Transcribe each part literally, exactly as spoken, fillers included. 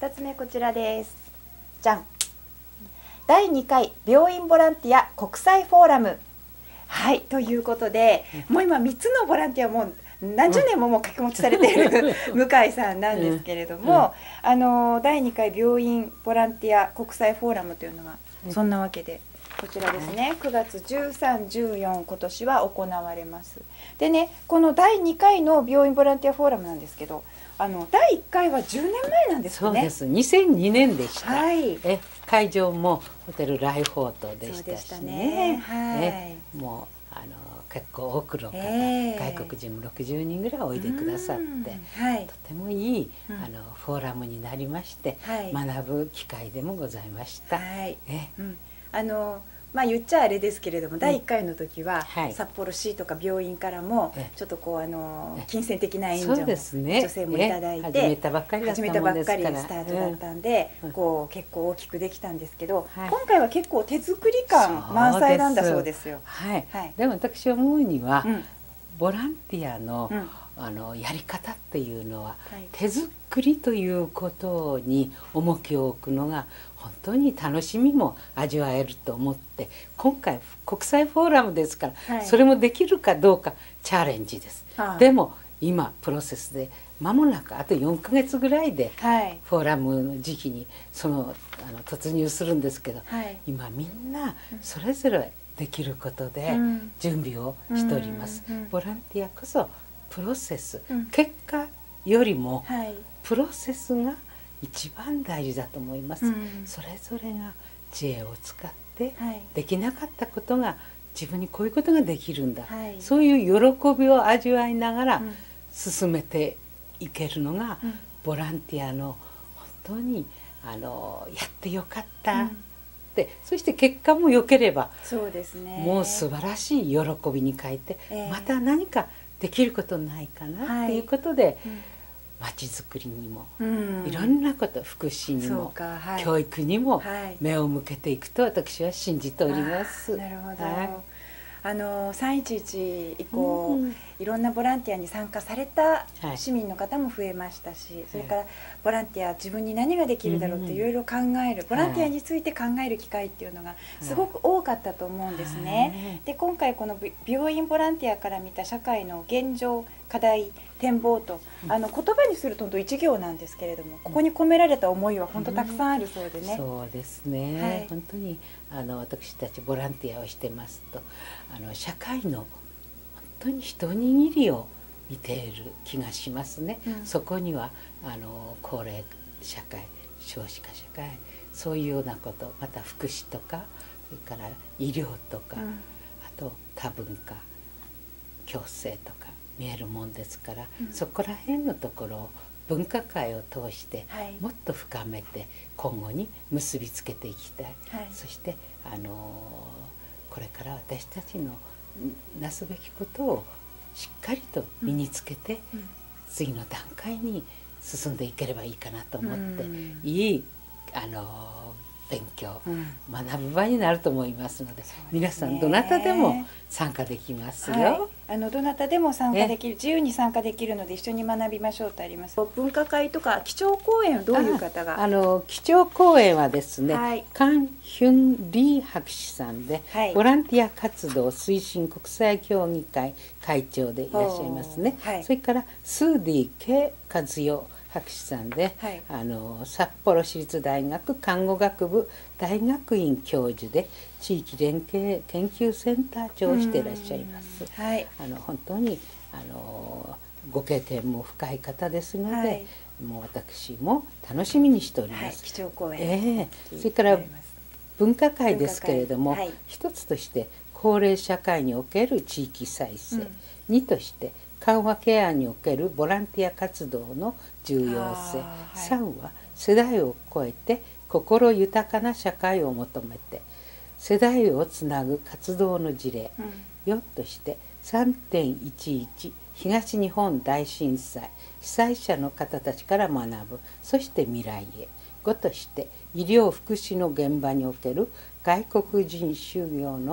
ふたつめこちらです。じゃん。だいにかい病院ボランティア国際フォーラム。はい、ということで、もう今みっつのボランティアも何十年ももう掛け持ちされている向井さんなんですけれども、あのだいにかい病院ボランティア国際フォーラムというのがそんなわけで、こちらですね、くがつじゅうさん、じゅうよん今年は行われます。でね、このだいにかいの病院ボランティアフォーラムなんですけど、あのだいいっかいはじゅうねんまえなんですね。 そうです。にせんにねんでした。 はい、 え会場もホテルライフォートでしたしね。 はい、 もうあの結構多くの方、 えー、 外国人もろくじゅうにんぐらいおいでくださって、はい、とてもいい、うん、あのフォーラムになりまして、はい、学ぶ機会でもございました。はい、えうん、あのまあ言っちゃあれですけれども、うん、だいいっかいの時は、はい、札幌市とか病院からもちょっとこうあの金銭的な援助も、ね、女性もいただいて始めたばっかりだったもんですから、始めたばっかりスタートだったんで、うん、こう結構大きくできたんですけど、はい、今回は結構手作り感満載なんだそうですよ。 はい、はい、でも私思うには、うん、ボランティアの、うん、あのやり方っていうのは、はい、手作りということに重きを置くのが本当に楽しみも味わえると思って、今回国際フォーラムですから、はい、それもできるかどうかチャレンジです。でも今プロセスで間もなくあとよんかげつぐらいで、はい、フォーラムの時期にそのあの突入するんですけど、はい、今みんなそれぞれできることで準備をしております。うんうんうん、ボランティアこそプロセス、うん、結果よりもプロセスが一番大事だと思います。うん、それぞれが知恵を使ってできなかったことが自分にこういうことができるんだ、はい、そういう喜びを味わいながら進めていけるのが、うん、ボランティアの本当にあのやってよかった、うん、でそして結果も良ければそうですね、 もう素晴らしい喜びに変えて、えー、また何かできることないかなっていうことで、はい、うん、町づくりにも、うん、いろんなこと福祉にも、はい、教育にも目を向けていくと私は信じております。 なるほど、はい、あのさんいちいち以降、うん、いろんなボランティアに参加された市民の方も増えましたし、はい、それからボランティア自分に何ができるだろうっていろいろ考える、ボランティアについて考える機会っていうのがすごく多かったと思うんですね。で今回この病院ボランティアから見た社会の現状課題展望と、あの言葉にすると一行なんですけれども、ここに込められた思いは本当たくさんあるそうでね。 うん、そうですね、はい、本当にあの私たちボランティアをしてますと、あの社会の本当に一握りを見ている気がしますね。うん、そこにはあの高齢社会、少子化社会、そういうようなこと、また福祉とか、それから医療とか、うん、あと多文化共生とか見えるもんですから、うん、そこら辺のところを分科会を通してもっと深めて今後に結びつけていきたい、はい、そしてあのこれから私たちのなすべきことをしっかりと身につけて、うんうん、次の段階に進んでいければいいかなと思って、うん、いいあの勉強、うん、学ぶ場になると思いますので、皆さんどなたでも参加できますよ。はい、 あのどなたでも参加できる、自由に参加できるので一緒に学びましょうとあります。分科会とか基調講演はどういう方が？ あの基調講演はですね、はい、カン・ヒュン・リー博士さんで、はい、ボランティア活動推進国際協議会会長でいらっしゃいますね。はい、それからスーディ・ケ・カズヨ博士さんで、はい、あの札幌市立大学看護学部大学院教授で地域連携研究センター長をしていらっしゃいます。はい、あの本当にあのご経験も深い方ですので、はい、もう私も楽しみにしております。はい、 基調講演、 えー、それから分科会ですけれども、はい、一つとして高齢社会における地域再生、うん、二として緩和ケアにおけるボランティア活動の重要性、はい、三は世代を超えて心豊かな社会を求めて世代をつなぐ活動の事例、うん、よんとして さんてんいちいち 東日本大震災被災者の方たちから学ぶ、そして未来へ、ごとして医療福祉の現場における外国人就業の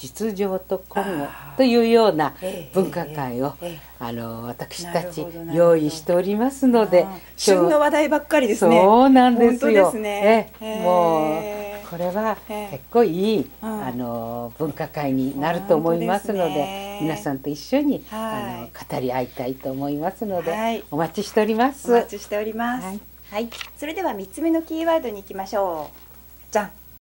実情と今後というような文化会をあの私たち用意しておりますので、 旬の話題ばっかりですね。 そうなんですよ。 本当ですね。 えもうこれは結構いいあの文化会になると思いますので、皆さんと一緒にあの語り合いたいと思いますので、お待ちしております。 お待ちしております。はい、それではみっつめのキーワードに行きましょう。じゃん。